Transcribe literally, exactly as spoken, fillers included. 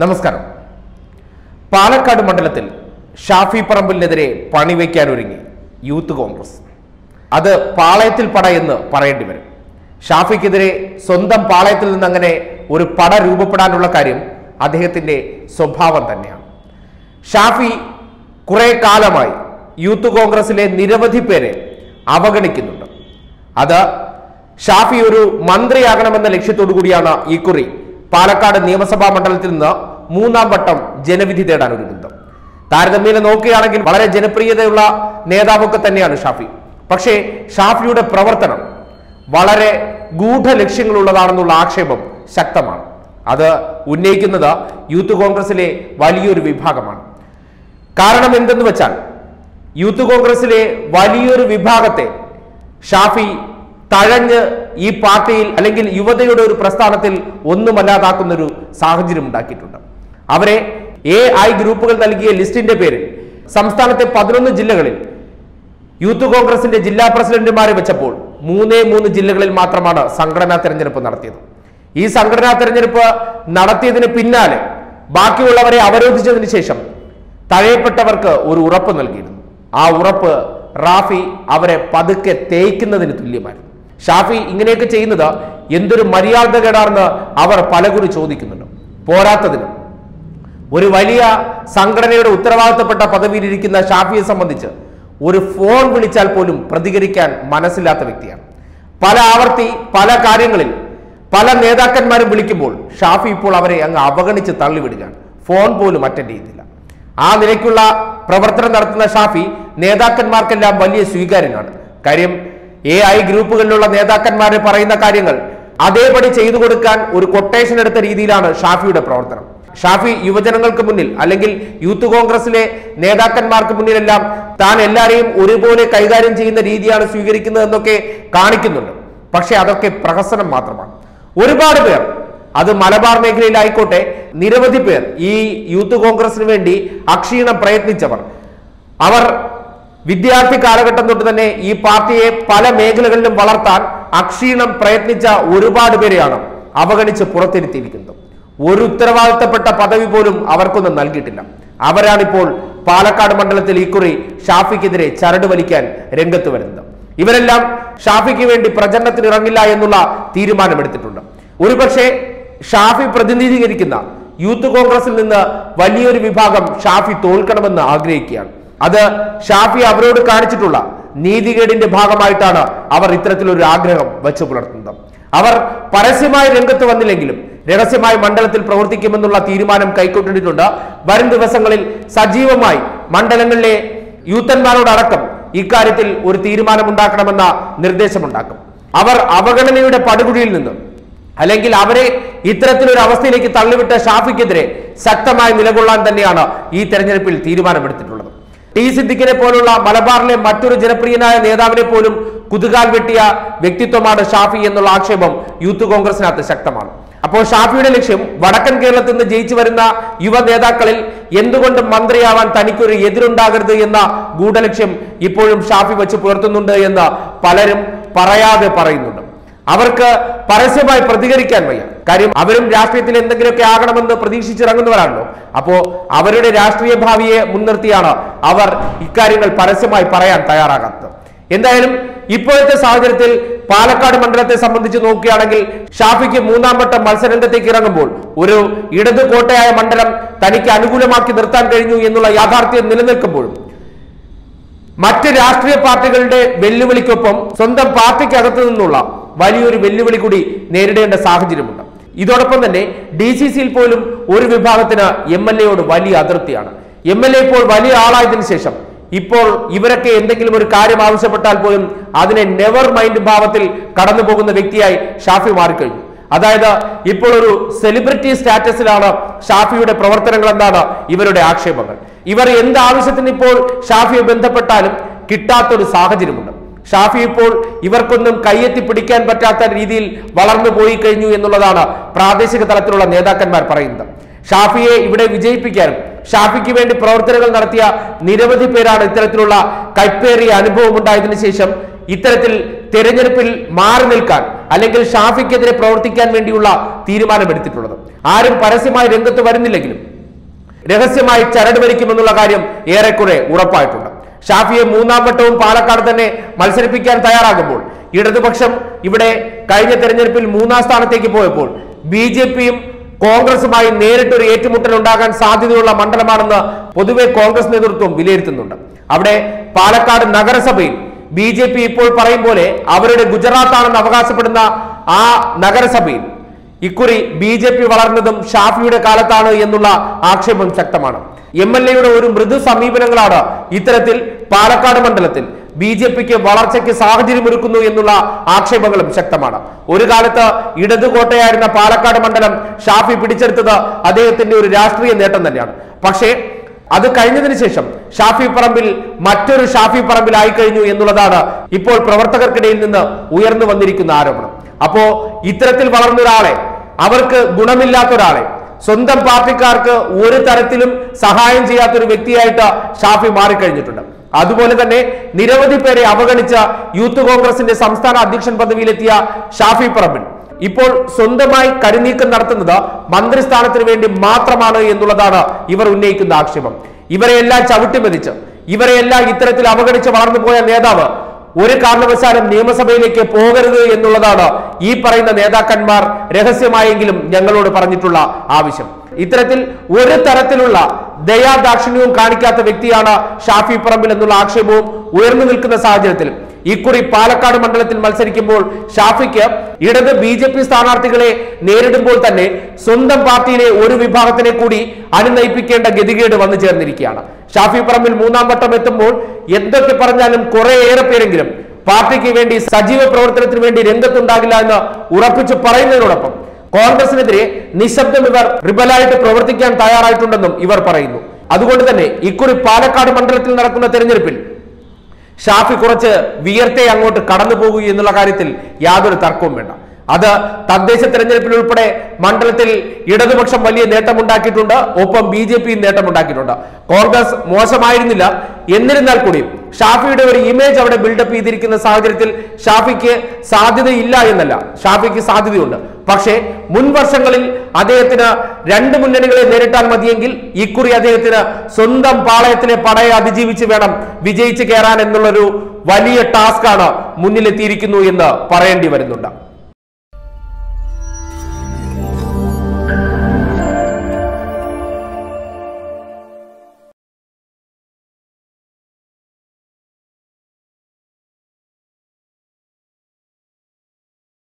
നമസ്കാരം. പാലക്കാട് മണ്ഡലത്തിൽ ഷാഫി പറമ്പിലിനെതിരെ പണിവയ്ക്കാനൊരുങ്ങി യൂത്ത് കോൺഗ്രസ്. അത് പാളയത്തിൽ പട എന്ന് പറയേണ്ടി വരും. ഷാഫിക്കെതിരെ സ്വന്തം പാളയത്തിൽ നിന്ന് അങ്ങനെ ഒരു പട രൂപപ്പെടാനുള്ള കാര്യം അദ്ദേഹത്തിന്റെ സ്വഭാവം തന്നെയാണ്. ഷാഫി കുറെ കാലമായി യൂത്ത് കോൺഗ്രസിലെ നിരവധി പേരെ അവഗണിക്കുന്നുണ്ട്. അത് ഷാഫി ഒരു മന്ത്രിയാകണമെന്ന ലക്ഷ്യത്തോടു കൂടിയാണ് ഇക്കുറി പാലക്കാട് നിയമസഭാ മണ്ഡലത്തിൽ നിന്ന് മൂന്നാം വട്ടം ജനവിധി തേടാൻ ഒരുങ്ങുന്നത്. താരതമ്യേന നോക്കുകയാണെങ്കിൽ വളരെ ജനപ്രിയതയുള്ള നേതാവൊക്കെ തന്നെയാണ് ഷാഫി. പക്ഷേ ഷാഫിയുടെ പ്രവർത്തനം വളരെ ഗൂഢലക്ഷ്യങ്ങളുള്ളതാണെന്നുള്ള ആക്ഷേപം ശക്തമാണ്. അത് ഉന്നയിക്കുന്നത് യൂത്ത് കോൺഗ്രസിലെ വലിയൊരു വിഭാഗമാണ്. കാരണം എന്തെന്ന് വെച്ചാൽ യൂത്ത് കോൺഗ്രസിലെ വലിയൊരു വിഭാഗത്തെ ഷാഫി തഴഞ്ഞ് ഈ പാർട്ടിയിൽ അല്ലെങ്കിൽ യുവതയുടെ ഒരു പ്രസ്ഥാനത്തിൽ ഒന്നുമല്ലാതാക്കുന്നൊരു സാഹചര്യം ഉണ്ടാക്കിയിട്ടുണ്ട്. അവരെ എ ഐ ഗ്രൂപ്പുകൾ നൽകിയ ലിസ്റ്റിന്റെ പേരിൽ സംസ്ഥാനത്തെ പതിനൊന്ന് ജില്ലകളിൽ യൂത്ത് കോൺഗ്രസിന്റെ ജില്ലാ പ്രസിഡന്റുമാരെ വെച്ചപ്പോൾ മൂന്നേ മൂന്ന് ജില്ലകളിൽ മാത്രമാണ് സംഘടനാ തെരഞ്ഞെടുപ്പ് നടത്തിയത്. ഈ സംഘടനാ തെരഞ്ഞെടുപ്പ് നടത്തിയതിന് പിന്നാലെ ബാക്കിയുള്ളവരെ അവരോധിച്ചതിന് ശേഷം തഴയപ്പെട്ടവർക്ക് ഒരു ഉറപ്പ് നൽകിയിരുന്നു. ആ ഉറപ്പ് റാഫി അവരെ പതുക്കെ തേയ്ക്കുന്നതിന് തുല്യമായിരുന്നു. ഷാഫി ഇങ്ങനെയൊക്കെ ചെയ്യുന്നത് എന്തൊരു മര്യാദകേടാണെന്ന് അവർ പലകുറി ചോദിക്കുന്നുണ്ട്. പോരാത്തതിന് ഒരു വലിയ സംഘടനയുടെ ഉത്തരവാദിത്തപ്പെട്ട പദവിയിലിരിക്കുന്ന ഷാഫിയെ സംബന്ധിച്ച് ഒരു ഫോൺ വിളിച്ചാൽ പോലും പ്രതികരിക്കാൻ മനസ്സില്ലാത്ത വ്യക്തിയാണ്. പല ആവർത്തി പല കാര്യങ്ങളിൽ പല നേതാക്കന്മാരും വിളിക്കുമ്പോൾ ഷാഫി ഇപ്പോൾ അവരെ അങ്ങ് അവഗണിച്ച് തള്ളിവിടുകയാണ്. ഫോൺ പോലും അറ്റൻഡ് ചെയ്യുന്നില്ല. ആ നിലയ്ക്കുള്ള പ്രവർത്തനം നടത്തുന്ന ഷാഫി നേതാക്കന്മാർക്കെല്ലാം വലിയ സ്വീകാര്യനാണ്. കാര്യം എ ഐ ഗ്രൂപ്പുകളിലുള്ള നേതാക്കന്മാരെ പറയുന്ന കാര്യങ്ങൾ അതേപടി ചെയ്തു കൊടുക്കാൻ ഒരു കൊട്ടേഷൻ എടുത്ത രീതിയിലാണ് ഷാഫിയുടെ പ്രവർത്തനം. ഷാഫി യുവജനങ്ങൾക്ക് മുന്നിൽ അല്ലെങ്കിൽ യൂത്ത് കോൺഗ്രസിലെ നേതാക്കന്മാർക്ക് മുന്നിലെല്ലാം താൻ എല്ലാവരെയും ഒരുപോലെ കൈകാര്യം ചെയ്യുന്ന രീതിയാണ് സ്വീകരിക്കുന്നത് എന്നൊക്കെ കാണിക്കുന്നുണ്ട്. പക്ഷെ അതൊക്കെ പ്രഹസനം മാത്രമാണ്. ഒരുപാട് പേർ, അത് മലബാർ മേഖലയിലായിക്കോട്ടെ, നിരവധി പേർ ഈ യൂത്ത് കോൺഗ്രസിന് വേണ്ടി അക്ഷീണം പ്രയത്നിച്ചവർ, അവർ വിദ്യാർത്ഥി കാലഘട്ടം തൊട്ട് തന്നെ ഈ പാർട്ടിയെ പല മേഖലകളിലും വളർത്താൻ അക്ഷീണം പ്രയത്നിച്ച ഒരുപാട് പേരെയാണ് അവഗണിച്ച് പുറത്തിരുത്തിയിരിക്കുന്നത്. ഒരു ഉത്തരവാദിത്തപ്പെട്ട പദവി പോലും അവർക്കൊന്നും നൽകിയിട്ടില്ല. അവരാണിപ്പോൾ പാലക്കാട് മണ്ഡലത്തിൽ ഇക്കുറി ഷാഫിക്കെതിരെ ചരട് വലിക്കാൻ രംഗത്ത് വരുന്നത്. ഇവരെല്ലാം ഷാഫിക്ക് വേണ്ടി പ്രചരണത്തിന് ഇറങ്ങില്ല എന്നുള്ള തീരുമാനമെടുത്തിട്ടുണ്ട്. ഒരുപക്ഷെ ഷാഫി പ്രതിനിധീകരിക്കുന്ന യൂത്ത് കോൺഗ്രസിൽ നിന്ന് വലിയൊരു വിഭാഗം ഷാഫി തോൽക്കണമെന്ന് ആഗ്രഹിക്കുകയാണ്. അത് ഷാഫി അവരോട് കാണിച്ചിട്ടുള്ള നീതികേടിന്റെ ഭാഗമായിട്ടാണ് അവർ ഇത്തരത്തിലൊരു ആഗ്രഹം വെച്ചു പുലർത്തുന്നത്. അവർ പരസ്യമായി രംഗത്ത് വന്നില്ലെങ്കിലും രഹസ്യമായി മണ്ഡലത്തിൽ പ്രവർത്തിക്കുമെന്നുള്ള തീരുമാനം കൈക്കൊണ്ടിട്ടുണ്ട്. വരും ദിവസങ്ങളിൽ സജീവമായി മണ്ഡലങ്ങളിലെ യൂത്തന്മാരോടടക്കം ഇക്കാര്യത്തിൽ ഒരു തീരുമാനമുണ്ടാക്കണമെന്ന നിർദ്ദേശമുണ്ടാക്കും. അവർ അവഗണനയുടെ പടുകുഴിയിൽ നിന്ന് അല്ലെങ്കിൽ അവരെ ഇത്തരത്തിലൊരു അവസ്ഥയിലേക്ക് തള്ളിവിട്ട ഷാഫിക്കെതിരെ ശക്തമായി നിലകൊള്ളാൻ തന്നെയാണ് ഈ തെരഞ്ഞെടുപ്പിൽ തീരുമാനമെടുത്തിട്ടുള്ളത്. ടി സിദ്ദിഖിനെ പോലുള്ള മലബാറിലെ മറ്റൊരു ജനപ്രിയനായ നേതാവിനെ പോലും കുതുകാൽ വെട്ടിയ വ്യക്തിത്വമാണ് ഷാഫി എന്നുള്ള ആക്ഷേപം യൂത്ത് കോൺഗ്രസിനകത്ത് ശക്തമാണ്. അപ്പോൾ ഷാഫിയുടെ ലക്ഷ്യം വടക്കൻ കേരളത്തിൽ നിന്ന് ജയിച്ചു വരുന്ന യുവ നേതാക്കളിൽ എന്തുകൊണ്ട് മന്ത്രിയാവാൻ തനിക്കൊരു എതിരുണ്ടാകരുത് എന്ന ഗൂഢലക്ഷ്യം ഇപ്പോഴും ഷാഫി വെച്ച് പുലർത്തുന്നുണ്ട് എന്ന് പലരും പറയാതെ പറയുന്നുണ്ട്. അവർക്ക് പരസ്യമായി പ്രതികരിക്കാൻ വയ്യ. കാര്യം അവരും രാഷ്ട്രീയത്തിൽ എന്തെങ്കിലുമൊക്കെ ആകണമെന്ന് പ്രതീക്ഷിച്ചിറങ്ങുന്നവരാണല്ലോ. അപ്പോ അവരുടെ രാഷ്ട്രീയ ഭാവിയെ മുൻനിർത്തിയാണ് അവർ ഇക്കാര്യങ്ങൾ പരസ്യമായി പറയാൻ തയ്യാറാകാത്തത്. എന്തായാലും ഇപ്പോഴത്തെ സാഹചര്യത്തിൽ പാലക്കാട് മണ്ഡലത്തെ സംബന്ധിച്ച് നോക്കുകയാണെങ്കിൽ ഷാഫിക്ക് മൂന്നാം വട്ടം മത്സരരംഗത്തേക്ക് ഇറങ്ങുമ്പോൾ ഒരു ഇടതു കോട്ടയായ മണ്ഡലം തനിക്ക് അനുകൂലമാക്കി നിർത്താൻ കഴിഞ്ഞു എന്നുള്ള യാഥാർത്ഥ്യം നിലനിൽക്കുമ്പോഴും മറ്റ് രാഷ്ട്രീയ പാർട്ടികളുടെ വെല്ലുവിളിക്കൊപ്പം സ്വന്തം പാർട്ടിക്കകത്തു നിന്നുള്ള വലിയൊരു വെല്ലുവിളി കൂടി നേരിടേണ്ട സാഹചര്യമുണ്ട്. ഇതോടൊപ്പം തന്നെ ഡി സി സിയിൽ പോലും ഒരു വിഭാഗത്തിന് എം എൽ എയോട് വലിയ അതൃപ്തിയാണ്. എം എൽ എ ഇപ്പോൾ വലിയ ആളായതിനു ശേഷം ഇപ്പോൾ ഇവരൊക്കെ എന്തെങ്കിലും ഒരു കാര്യം ആവശ്യപ്പെട്ടാൽ പോലും അതിനെ നെവർ മൈൻഡ് ഭാവത്തിൽ കടന്നു പോകുന്ന വ്യക്തിയായി ഷാഫി മാറിക്കഴിഞ്ഞു. അതായത് ഇപ്പോൾ ഒരു സെലിബ്രിറ്റി സ്റ്റാറ്റസിലാണ് ഷാഫിയുടെ പ്രവർത്തനങ്ങൾ എന്നാണ് ഇവരുടെ ആക്ഷേപങ്ങൾ. ഇവർ എന്ത് ആവശ്യത്തിന് ഇപ്പോൾ ഷാഫിയെ ബന്ധപ്പെട്ടാലും കിട്ടാത്തൊരു സാഹചര്യമുണ്ട്. ഷാഫി ഇപ്പോൾ ഇവർക്കൊന്നും കയ്യെത്തി പിടിക്കാൻ പറ്റാത്ത രീതിയിൽ വളർന്നു പോയി കഴിഞ്ഞു എന്നുള്ളതാണ് പ്രാദേശിക തലത്തിലുള്ള നേതാക്കന്മാർ പറയുന്നത്. ഷാഫിയെ ഇവിടെ വിജയിപ്പിക്കാനും ഷാഫിക്ക് വേണ്ടി പ്രവർത്തനങ്ങൾ നടത്തിയ നിരവധി പേരാണ് ഇത്തരത്തിലുള്ള കൈപ്പേറിയ അനുഭവം ഉണ്ടായതിനു ശേഷം ഇത്തരത്തിൽ തെരഞ്ഞെടുപ്പിൽ മാറി നിൽക്കാൻ അല്ലെങ്കിൽ ഷാഫിക്കെതിരെ പ്രവർത്തിക്കാൻ വേണ്ടിയുള്ള തീരുമാനമെടുത്തിട്ടുള്ളത്. ആരും പരസ്യമായി രംഗത്ത് വരുന്നില്ലെങ്കിലും രഹസ്യമായി ചരട് വലിക്കുമെന്നുള്ള കാര്യം ഏറെക്കുറെ ഉറപ്പായിട്ടുണ്ട്. ഷാഫിയെ മൂന്നാം വട്ടവും പാലക്കാട് തന്നെ മത്സരിപ്പിക്കാൻ തയ്യാറാകുമ്പോൾ ഇടതുപക്ഷം ഇവിടെ കഴിഞ്ഞ തെരഞ്ഞെടുപ്പിൽ മൂന്നാം സ്ഥാനത്തേക്ക് പോയപ്പോൾ ബി ജെ പിയും കോൺഗ്രസുമായി നേരിട്ടൊരു ഏറ്റുമുട്ടൽ ഉണ്ടാകാൻ സാധ്യതയുള്ള മണ്ഡലമാണെന്ന് പൊതുവെ കോൺഗ്രസ് നേതൃത്വം വിലയിരുത്തുന്നുണ്ട്. അവിടെ പാലക്കാട് നഗരസഭയിൽ ബി ജെ പി ഇപ്പോൾ പറയും പോലെ അവരുടെ ഗുജറാത്താണെന്ന് അവകാശപ്പെടുന്ന ആ നഗരസഭയിൽ ഇക്കുറി ബി ജെ പി വളർന്നതും ഷാഫിയുടെ കാലത്താണ് എന്നുള്ള ആക്ഷേപം ശക്തമാണ്. എം എൽ എയുടെ ഒരു മൃദു സമീപനങ്ങളാണ് ഇത്തരത്തിൽ പാലക്കാട് മണ്ഡലത്തിൽ ബി ജെ പിക്ക് വളർച്ചയ്ക്ക് സാഹചര്യമൊരുക്കുന്നു എന്നുള്ള ആക്ഷേപങ്ങളും ശക്തമാണ്. ഒരു കാലത്ത് ഇടതുകോട്ടയായിരുന്ന പാലക്കാട് മണ്ഡലം ഷാഫി പിടിച്ചെടുത്തത് അദ്ദേഹത്തിന്റെ ഒരു രാഷ്ട്രീയ നേട്ടം തന്നെയാണ്. പക്ഷേ അത് കഴിഞ്ഞതിന് ശേഷം ഷാഫി പറമ്പിൽ മറ്റൊരു ഷാഫി പറമ്പിൽ ആയിക്കഴിഞ്ഞു എന്നുള്ളതാണ് ഇപ്പോൾ പ്രവർത്തകർക്കിടയിൽ നിന്ന് ഉയർന്നു വന്നിരിക്കുന്ന ആരോപണം. അപ്പോ ഇത്തരത്തിൽ വളർന്ന ഒരാളെ, അവർക്ക് ഗുണമില്ലാത്ത ഒരാളെ, സ്വന്തം പാർട്ടിക്കാർക്ക് ഒരു തരത്തിലും സഹായം ചെയ്യാത്തൊരു വ്യക്തിയായിട്ട് ഷാഫി മാറിക്കഴിഞ്ഞിട്ടുണ്ട്. അതുപോലെ തന്നെ നിരവധി പേരെ അവഗണിച്ച യൂത്ത് കോൺഗ്രസിന്റെ സംസ്ഥാന അധ്യക്ഷൻ പദവിയിലെത്തിയ ഷാഫി പറമ്പിൽ ഇപ്പോൾ സ്വന്തമായി കരുനീക്കം നടത്തുന്നത് മന്ത്രിസ്ഥാനത്തിന് വേണ്ടി മാത്രമാണ് എന്നുള്ളതാണ് ഇവർ ഉന്നയിക്കുന്ന ആക്ഷേപം. ഇവരെയെല്ലാം ചവിട്ടിമെതിച്ച് ഇവരെയെല്ലാം ഇത്തരത്തിൽ അവഗണിച്ച് വളർന്നു പോയ നേതാവ് ഒരു കാരണവശാലും നിയമസഭയിലേക്ക് പോകരുത് എന്നുള്ളതാണ് ഈ പറയുന്ന നേതാക്കന്മാർ രഹസ്യമായെങ്കിലും ഞങ്ങളോട് പറഞ്ഞിട്ടുള്ള ആവശ്യം. ഇത്തരത്തിൽ ഒരു തരത്തിലുള്ള ദയാദാക്ഷിണ്യവും കാണിക്കാത്ത വ്യക്തിയാണ് ഷാഫി പറമ്പിൽ എന്നുള്ള ആക്ഷേപവും ഉയർന്നു നിൽക്കുന്ന സാഹചര്യത്തിൽ ഇക്കുറി പാലക്കാട് മണ്ഡലത്തിൽ മത്സരിക്കുമ്പോൾ ഷാഫിക്ക് ഇടത് ബി ജെ പി സ്ഥാനാർത്ഥികളെ നേരിടുമ്പോൾ തന്നെ സ്വന്തം പാർട്ടിയിലെ ഒരു വിഭാഗത്തിനെ കൂടി അനുനയിപ്പിക്കേണ്ട ഗതികേട് വന്നു ചേർന്നിരിക്കുകയാണ്. ഷാഫി പറമ്പിൽ മൂന്നാം വട്ടം എത്തുമ്പോൾ എന്തൊക്കെ പറഞ്ഞാലും കുറേയേറെ പേരെങ്കിലും പാർട്ടിക്ക് വേണ്ടി സജീവ പ്രവർത്തനത്തിന് വേണ്ടി രംഗത്തുണ്ടാകില്ല എന്ന് ഉറപ്പിച്ചു പറയുന്നതിനോടൊപ്പം കോൺഗ്രസിനെതിരെ നിശബ്ദം ഇവർ റിബലായിട്ട് പ്രവർത്തിക്കാൻ തയ്യാറായിട്ടുണ്ടെന്നും ഇവർ പറയുന്നു. അതുകൊണ്ട് തന്നെ ഇക്കുറി പാലക്കാട് മണ്ഡലത്തിൽ നടക്കുന്ന തെരഞ്ഞെടുപ്പിൽ ഷാഫി കുറച്ച് വിയർത്തെ അങ്ങോട്ട് കടന്നു പോകുക എന്നുള്ള കാര്യത്തിൽ യാതൊരു തർക്കവും വേണ്ട. അത് തദ്ദേശ തെരഞ്ഞെടുപ്പിൽ ഉൾപ്പെടെ മണ്ഡലത്തിൽ ഇടതുപക്ഷം വലിയ നേട്ടമുണ്ടാക്കിയിട്ടുണ്ട്, ഒപ്പം ബി ജെ പിയും നേട്ടമുണ്ടാക്കിയിട്ടുണ്ട്. കോൺഗ്രസ് മോശമായിരുന്നില്ല, എന്നിരുന്നാൽ കൂടി ഷാഫിയുടെ ഒരു ഇമേജ് അവിടെ ബിൽഡപ്പ് ചെയ്തിരിക്കുന്ന സാഹചര്യത്തിൽ ഷാഫിക്ക് സാധ്യതയില്ല എന്നല്ല, ഷാഫിക്ക് സാധ്യതയുണ്ട്. പക്ഷേ മുൻ വർഷങ്ങളിൽ അദ്ദേഹത്തിന് രണ്ട് മുന്നണികളെ നേരിട്ടാൽ മതിയെങ്കിൽ ഇക്കുറി അദ്ദേഹത്തിന് സ്വന്തം പാളയത്തിലെ പടയെ അതിജീവിച്ച് വേണം വിജയിച്ച് കയറാൻ എന്നുള്ളൊരു വലിയ ടാസ്കാണ് മുന്നിലെത്തിയിരിക്കുന്നു എന്ന് പറയേണ്ടി വരുന്നുണ്ട്.